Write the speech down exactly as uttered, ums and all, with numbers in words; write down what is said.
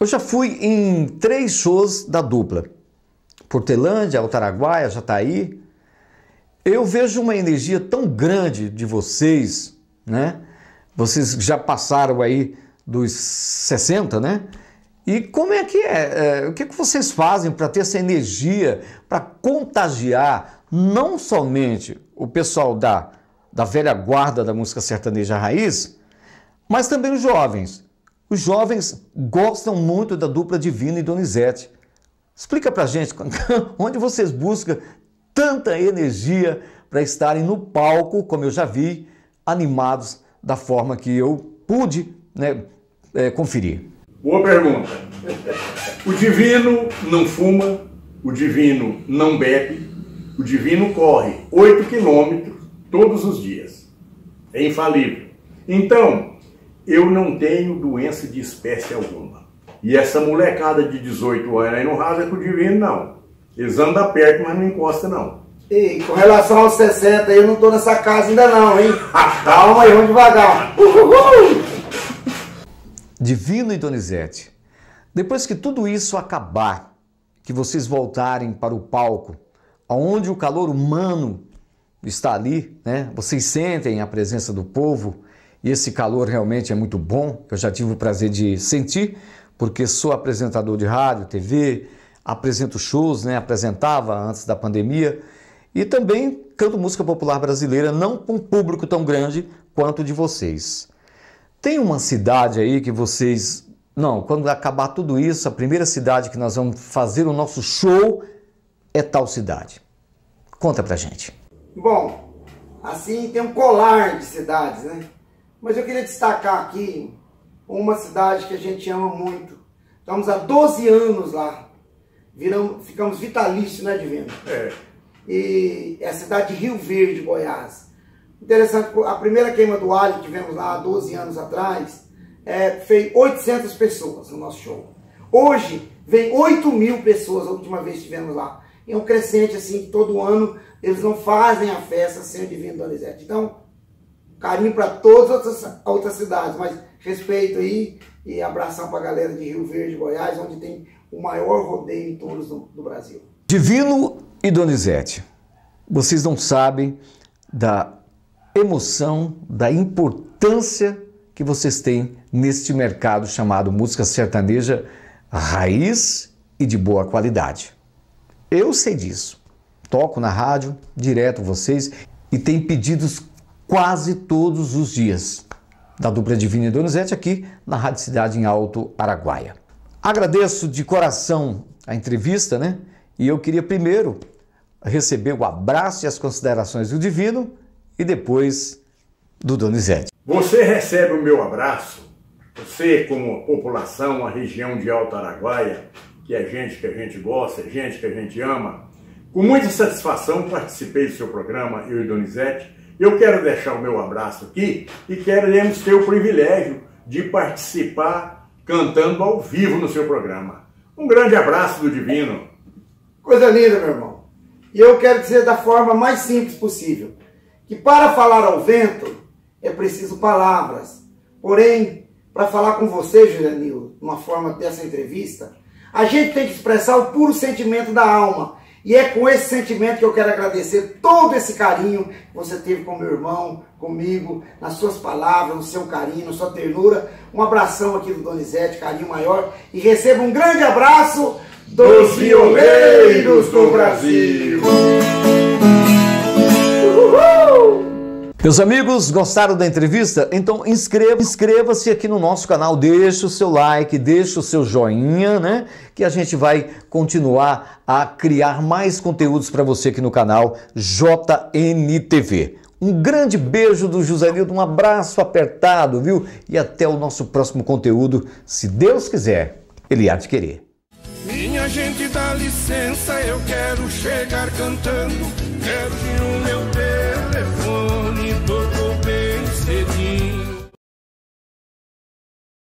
Eu já fui em três shows da dupla. Portelândia, Alto Araguaia, Jataí. Eu vejo uma energia tão grande de vocês, né? Vocês já passaram aí dos sessenta, né? E como é que é? é o que, que vocês fazem para ter essa energia, para contagiar não somente o pessoal da, da velha guarda da música sertaneja raiz, mas também os jovens? Os jovens gostam muito da dupla Divino e Donizete. Explica pra gente onde vocês buscam tanta energia para estarem no palco, como eu já vi, animados da forma que eu pude, né, é, conferir. Boa pergunta. O Divino não fuma, o Divino não bebe, o Divino corre oito quilômetros todos os dias. É infalível. Então, eu não tenho doença de espécie alguma. E essa molecada de dezoito anos aí não rasa com o Divino, não. Eles andam perto, mas não encosta, não. E com relação aos sessenta, eu não tô nessa casa ainda não, hein? Calma aí, vamos devagar. Uhul! Divino e Donizete, depois que tudo isso acabar, que vocês voltarem para o palco, onde o calor humano está ali, né? Vocês sentem a presença do povo, e esse calor realmente é muito bom, eu já tive o prazer de sentir, porque sou apresentador de rádio, T V, apresento shows, né? Apresentava antes da pandemia, e também canto música popular brasileira, não com um público tão grande quanto o de vocês. Tem uma cidade aí que vocês... Não, quando acabar tudo isso, a primeira cidade que nós vamos fazer o nosso show é tal cidade. Conta pra gente. Bom, assim tem um colar de cidades, né? Mas eu queria destacar aqui uma cidade que a gente ama muito. Estamos há doze anos lá. Viramos, ficamos vitalícios, né, Divino? É. E é a cidade de Rio Verde, Goiás. Interessante, a primeira queima do alho que tivemos lá há doze anos atrás, é, fez oitocentas pessoas no nosso show. Hoje, vem oito mil pessoas, a última vez que estivemos lá. É um crescente, assim, todo ano eles não fazem a festa sem o Divino Donizete. Então, carinho para todas as outras, outras cidades, mas respeito aí e abração para a galera de Rio Verde, Goiás, onde tem o maior rodeio em touros do, do Brasil. Divino e Donizete, vocês não sabem da emoção, da importância que vocês têm neste mercado chamado música sertaneja raiz e de boa qualidade. Eu sei disso. Toco na rádio, direto vocês, e tem pedidos quase todos os dias da dupla Divino e Donizete aqui na Rádio Cidade em Alto Araguaia. Agradeço de coração a entrevista, né? E eu queria primeiro receber o abraço e as considerações do Divino e depois do Donizete. Você recebe o meu abraço, você como população, a região de Alto Araguaia, que é gente que a gente gosta, é gente que a gente ama. Com muita satisfação participei do seu programa, eu e Donizete. Eu quero deixar o meu abraço aqui e queremos ter o privilégio de participar cantando ao vivo no seu programa. Um grande abraço do Divino. Coisa linda, meu irmão. E eu quero dizer da forma mais simples possível, que para falar ao vento é preciso palavras. Porém, para falar com você, Julianil, numa forma dessa entrevista, a gente tem que expressar o puro sentimento da alma. E é com esse sentimento que eu quero agradecer todo esse carinho que você teve com meu irmão, comigo, nas suas palavras, no seu carinho, na sua ternura. Um abração aqui do Donizete, carinho maior. E receba um grande abraço dos violeiros do Brasil. Uhul! Meus amigos, gostaram da entrevista? Então inscreva, inscreva-se aqui no nosso canal, deixa o seu like, deixa o seu joinha, né? Que a gente vai continuar a criar mais conteúdos para você aqui no canal J N T V. Um grande beijo do Josenildo, um abraço apertado, viu? E até o nosso próximo conteúdo, se Deus quiser, Ele há de querer. Minha gente, dá licença, eu quero chegar cantando, quero que o meu telefone tocou bem cedinho.